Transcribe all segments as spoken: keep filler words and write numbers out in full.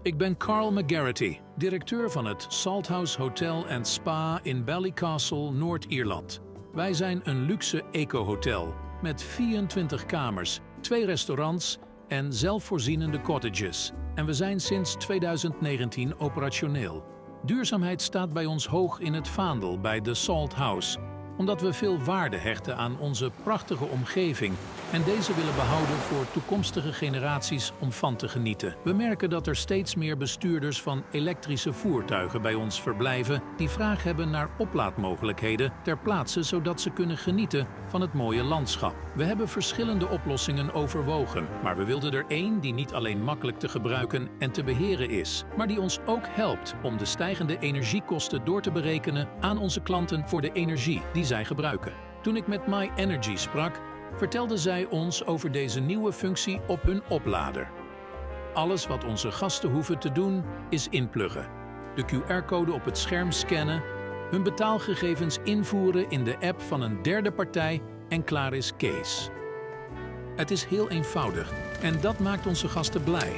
Ik ben Carl McGarity, directeur van het Salthouse Hotel and Spa in Ballycastle, Noord-Ierland. Wij zijn een luxe eco-hotel met vierentwintig kamers, twee restaurants en zelfvoorzienende cottages. En we zijn sinds tweeduizend negentien operationeel. Duurzaamheid staat bij ons hoog in het vaandel bij de Salt House, omdat we veel waarde hechten aan onze prachtige omgeving en deze willen behouden voor toekomstige generaties om van te genieten. We merken dat er steeds meer bestuurders van elektrische voertuigen bij ons verblijven die vraag hebben naar oplaadmogelijkheden ter plaatse, zodat ze kunnen genieten van het mooie landschap. We hebben verschillende oplossingen overwogen, maar we wilden er één die niet alleen makkelijk te gebruiken en te beheren is, maar die ons ook helpt om de stijgende energiekosten door te berekenen aan onze klanten voor de energie die zij gebruiken. Toen ik met My Energy sprak, vertelden zij ons over deze nieuwe functie op hun oplader. Alles wat onze gasten hoeven te doen is inpluggen, de Q R-code op het scherm scannen, hun betaalgegevens invoeren in de app van een derde partij en klaar is Kees. Het is heel eenvoudig en dat maakt onze gasten blij.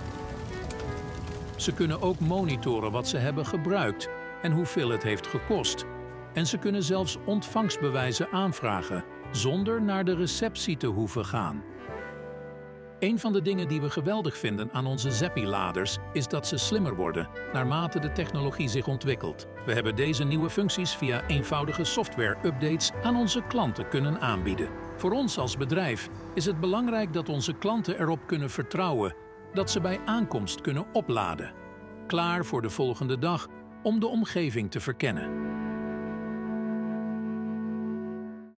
Ze kunnen ook monitoren wat ze hebben gebruikt en hoeveel het heeft gekost. En ze kunnen zelfs ontvangstbewijzen aanvragen, zonder naar de receptie te hoeven gaan. Een van de dingen die we geweldig vinden aan onze Zappi-laders is dat ze slimmer worden naarmate de technologie zich ontwikkelt. We hebben deze nieuwe functies via eenvoudige software-updates aan onze klanten kunnen aanbieden. Voor ons als bedrijf is het belangrijk dat onze klanten erop kunnen vertrouwen dat ze bij aankomst kunnen opladen, klaar voor de volgende dag om de omgeving te verkennen.